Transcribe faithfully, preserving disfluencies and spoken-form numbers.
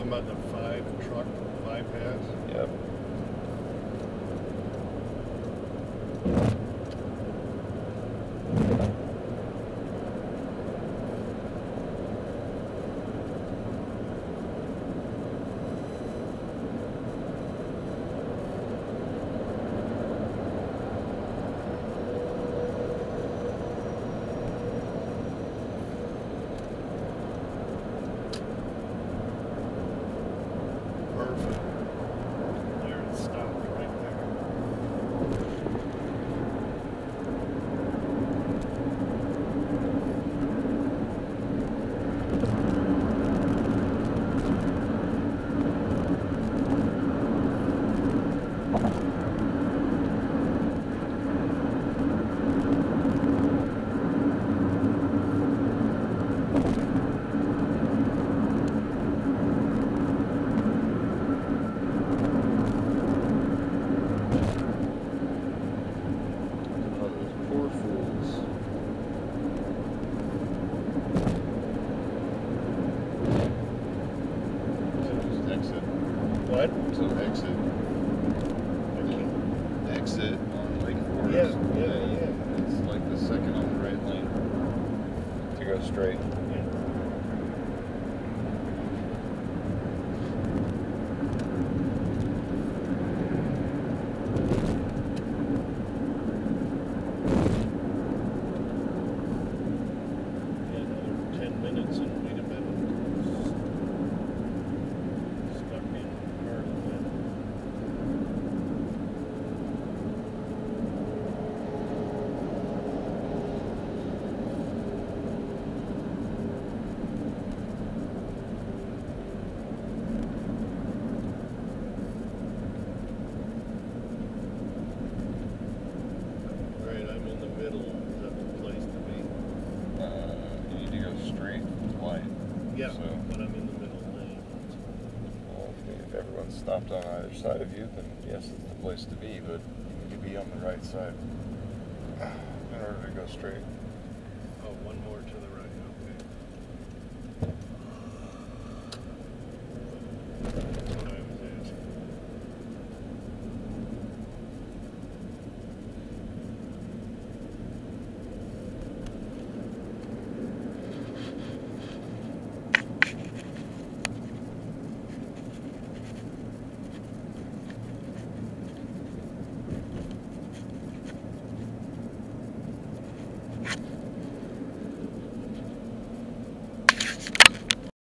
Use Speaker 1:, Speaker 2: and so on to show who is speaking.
Speaker 1: talking about the five truck bypass?
Speaker 2: Yep.
Speaker 1: Perfect. There it stopped right there.
Speaker 2: Oh, those poor fools.
Speaker 3: So just exit.
Speaker 1: What?
Speaker 3: So exit.
Speaker 1: I can't.
Speaker 3: Exit on Lake Forest.
Speaker 1: Yeah, yeah, yeah.
Speaker 3: It's like the second on the right lane.
Speaker 2: To go straight.
Speaker 1: Yeah. Yeah, another ten minutes and we'd have been stuck in Maryland. Right, I'm in the middle. Is that the place to be?
Speaker 2: Uh, you need to go straight light.
Speaker 1: Yeah,
Speaker 2: So,
Speaker 1: but I'm in the middle lane.
Speaker 2: well, if, if everyone's stopped on either side of you, then yes, it's the place to be, but you need to be on the right side in order to go straight.
Speaker 1: Oh, one more to the